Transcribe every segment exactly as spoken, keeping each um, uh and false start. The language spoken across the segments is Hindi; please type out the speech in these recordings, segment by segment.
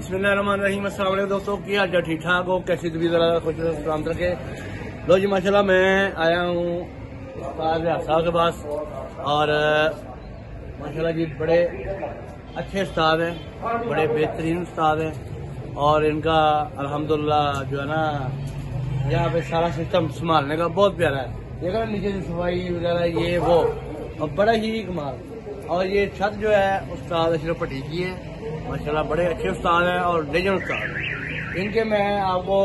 बिस्मिल्लाहिर्रहमानिर्रहीम। अस्सलाम वालेकुम दोस्तों, क्या हाल चाल? ठीक ठाक हो? कैसी तबीयत ज़रा खुश सलामत रखे। लो जी माशाल्लाह, मैं आया हूँ उस्ताद साहब के पास और माशाल्लाह जी बड़े अच्छे उस्ताद हैं, बड़े बेहतरीन उस्ताद हैं और इनका अल्हम्दुलिल्लाह जो है ना यहाँ पे सारा सिस्टम संभालने का बहुत प्यारा है। देखा नीचे से सफाई वगैरह ये वो और बड़ा ही कमाल। और ये छत जो है उस्ताद अशरफ भट्टी की है, माशाल्लाह बड़े अच्छे उस्ताद हैं और लेजेंड उस्ताद हैं। इनके मैं आपको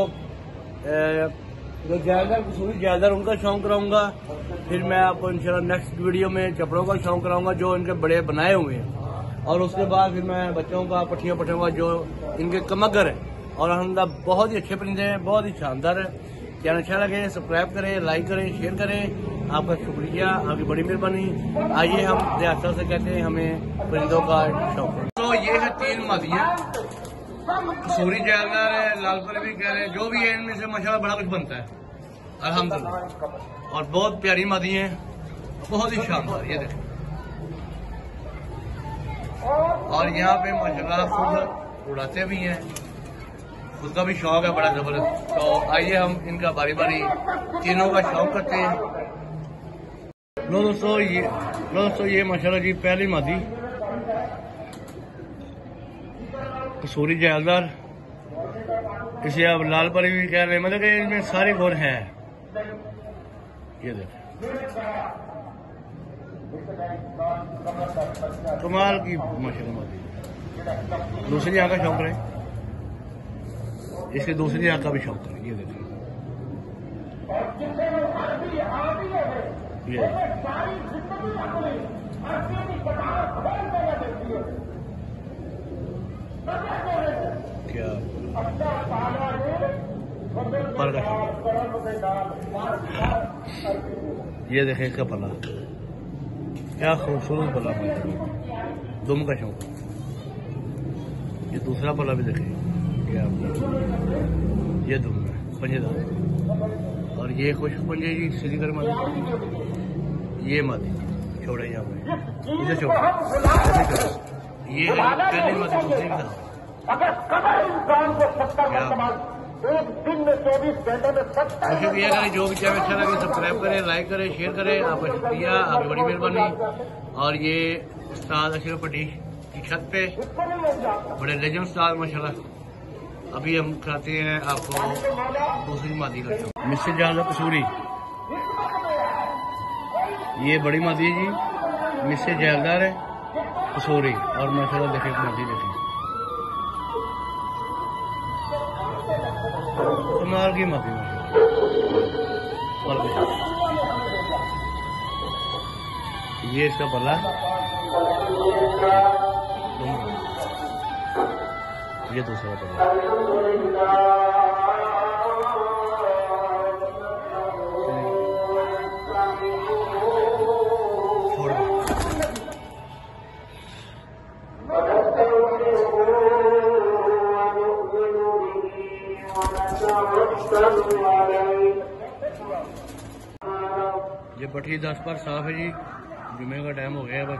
जो जायदार कसूरी जायदार उनका शौक कराऊंगा, फिर मैं आपको इंशाल्लाह नेक्स्ट वीडियो में चपड़ों का शौक कराऊंगा जो इनके बड़े बनाए हुए हैं, और उसके बाद फिर मैं बच्चों का पट्टियों पट्टियों का जो इनके कमगर है और अल्हम्दुलिल्लाह बहुत ही अच्छे परिंदे हैं, बहुत ही शानदार है। चैनल अच्छा लगे सब्सक्राइब करें, लाइक करें, शेयर करें। आपका शुक्रिया, आपकी बड़ी मेहरबानी। आइए हम रियासत से कहते हैं हमें परिंदों का शौक है। तो ये है तीन मादियाँ, कसूरी जायदार है, लालपरी भी कह रहे हैं, जो भी है इनमें से माशाल्लाह बड़ा कुछ बनता है अल्हम्दुलिल्लाह। और बहुत प्यारी मादी है, बहुत ही शानदार, ये देखें। और यहाँ पे माशाल्लाह खुद उड़ाते भी हैं, उसका भी शौक है बड़ा जबरदस्त। तो आइए हम इनका बारी बारी तीनों का शौक करते हैं। लो दोस्तों ये लो दोस्तों ये माशाल्लाह जी पहली मादी कसूरी जायदार, इसे आप लाल परी भी कह रहे हैं, मतलब कि इसमें सारे गुण हैं। ये देखें कमाल की माशाल्लाह मादी। दूसरी आँख का शौक रहे, इसके दूसरी आँख का भी शौक करें। ये देखिए ये क्या पर का शौक, ये देखें इसका पला, क्या खूबसूरत पला, दुम का शौक। ये दूसरा पला भी देखें, ये दुम है पंजेदार। और ये खुश पंजे जी सीधी कर मादी, ये मादी छोड़े यहाँ पे, इसे छोड़ ये पहली मादी दूसरी भी कोशिश ये करें जो भी चाहे अच्छा लगे सब्सक्राइब करें, लाइक करें, शेयर करें। आपका शुक्रिया, आपकी बड़ी मेहरबानी। और ये उस्ताद अशरफ भट्टी की छत पे बड़े लेजेंड उस्ताद माशाल्लाह। अभी हम खाते हैं आपको दूसरी मादी का शौक, मिस्टर जायदार कसूरी। ये बड़ी मादी है जी, मिस्टर जायदार है कसूरी। और माशाल्लाह देखें मादी देखें कमाल की मादी माशाल्लाह। ये इसका पल्ला, ये दूसरा पल्ला। ये भट्टी दस पर साफ है जी, जुमे का टाइम हो गया है बस।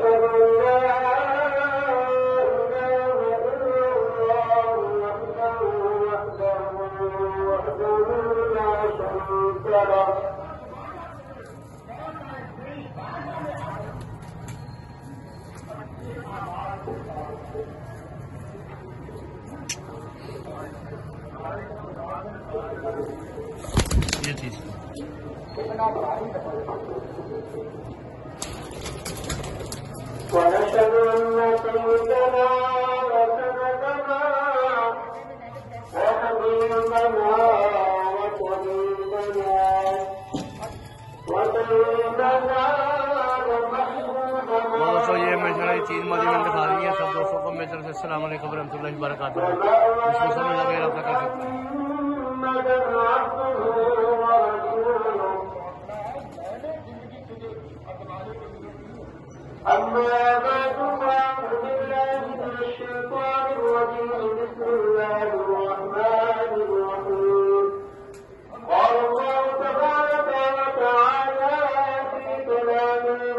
ये तीसरा दोस्तों, ये माशाल्लाह चीज मादी मैंने दिखा दी है सब दोस्तों को। मेरी तरफ से अस्सलाम वालेकुम रहमतुल्लाहि व बरकातहू। इसमें समझ लगे रब्ता कर सकते हैं।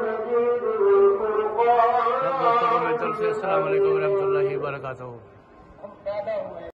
अस्सलाम वालेकुम रहमतुल्लाहि व बरकातहू। हम पैदा हुए।